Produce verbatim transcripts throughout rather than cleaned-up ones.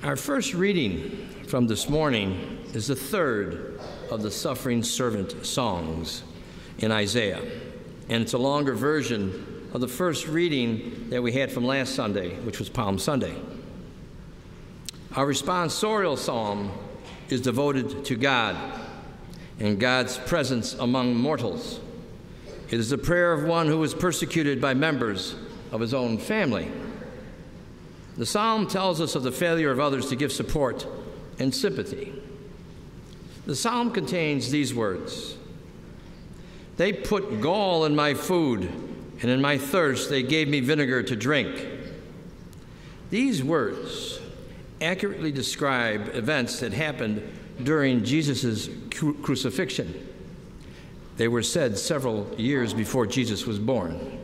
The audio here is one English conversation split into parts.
Our first reading from this morning is the third of the Suffering Servant songs in Isaiah, and it's a longer version of the first reading that we had from last Sunday, which was Palm Sunday. Our responsorial psalm is devoted to God and God's presence among mortals. It is the prayer of one who was persecuted by members of his own family. The psalm tells us of the failure of others to give support and sympathy. The psalm contains these words: "They put gall in my food, and in my thirst they gave me vinegar to drink." These words accurately describe events that happened during Jesus' cru- crucifixion. They were said several years before Jesus was born.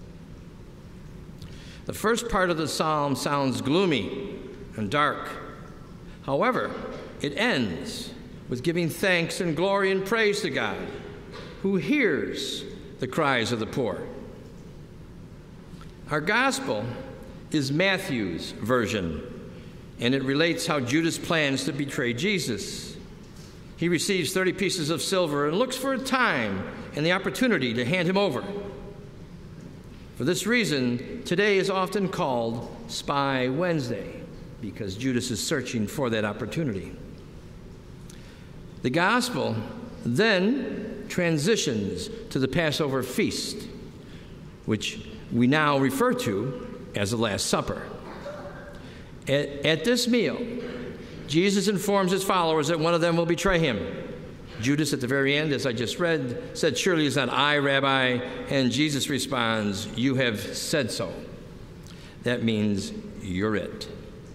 The first part of the psalm sounds gloomy and dark. However, it ends with giving thanks and glory and praise to God, who hears the cries of the poor. Our gospel is Matthew's version, and it relates how Judas plans to betray Jesus. He receives thirty pieces of silver and looks for a time and the opportunity to hand him over. For this reason, today is often called Spy Wednesday, because Judas is searching for that opportunity. The gospel then transitions to the Passover feast, which we now refer to as the Last Supper. At, at this meal, Jesus informs his followers that one of them will betray him. Judas, at the very end, as I just read, said, "Surely is not I, Rabbi?" And Jesus responds, "You have said so." That means you're it.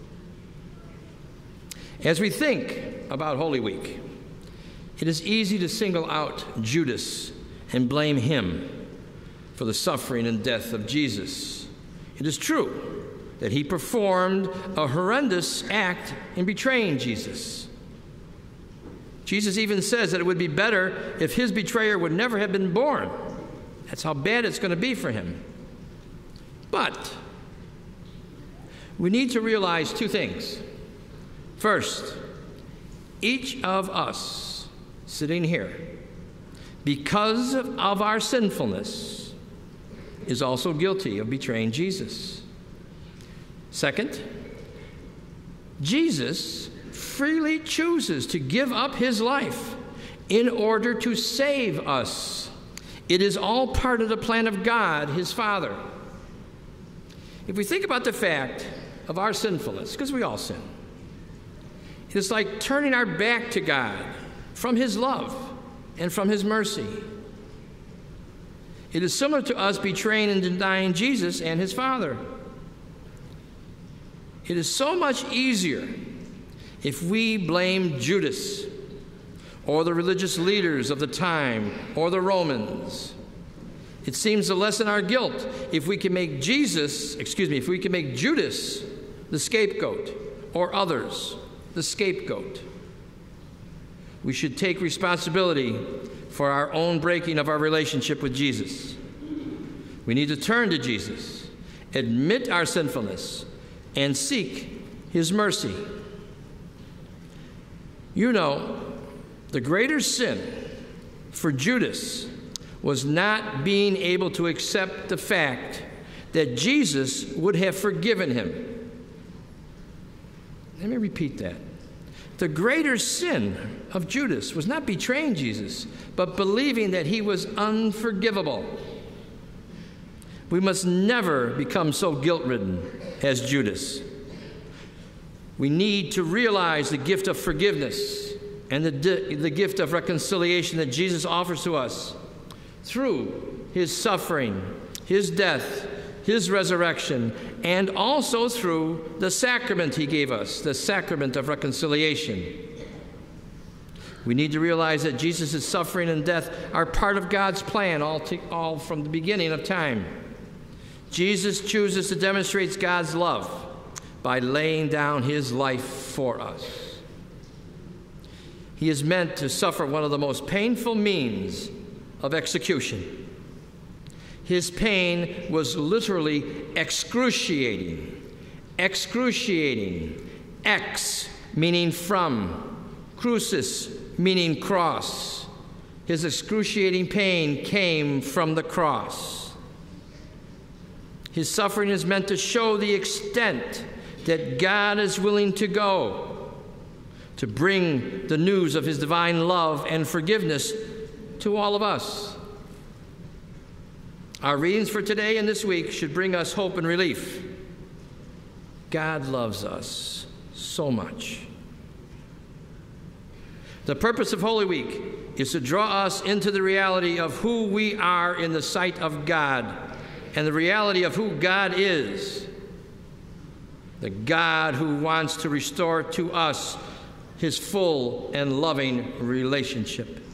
As we think about Holy Week, it is easy to single out Judas and blame him for the suffering and death of Jesus. It is true that he performed a horrendous act in betraying Jesus. Jesus even says that it would be better if his betrayer would never have been born. That's how bad it's going to be for him. But we need to realize two things. First, each of us sitting here, because of our sinfulness, is also guilty of betraying Jesus. Second, Jesus freely chooses to give up his life in order to save us. It is all part of the plan of God, his Father. If we think about the fact of our sinfulness, because we all sin, it's like turning our back to God from his love and from his mercy. It is similar to us betraying and denying Jesus and his Father. It is so much easier if we blame Judas or the religious leaders of the time or the Romans. It seems to lessen our guilt if we can make Jesus, excuse me, if we can make Judas the scapegoat or others the scapegoat. We should take responsibility for our own breaking of our relationship with Jesus. We need to turn to Jesus, admit our sinfulness, and seek his mercy. You know, the greater sin for Judas was not being able to accept the fact that Jesus would have forgiven him. Let me repeat that. The greater sin of Judas was not betraying Jesus, but believing that he was unforgivable. We must never become so guilt-ridden as Judas. We need to realize the gift of forgiveness and the, di- the gift of reconciliation that Jesus offers to us through his suffering, his death, his resurrection, and also through the sacrament he gave us, the sacrament of reconciliation. We need to realize that Jesus' suffering and death are part of God's plan all, to, all from the beginning of time. Jesus chooses to demonstrate God's love by laying down his life for us. He is meant to suffer one of the most painful means of execution. His pain was literally excruciating, excruciating, Ex meaning from, crucis meaning cross. His excruciating pain came from the cross. His suffering is meant to show the extent that God is willing to go to bring the news of his divine love and forgiveness to all of us. Our readings for today and this week should bring us hope and relief. God loves us so much. The purpose of Holy Week is to draw us into the reality of who we are in the sight of God and the reality of who God is. The God who wants to restore to us his full and loving relationship.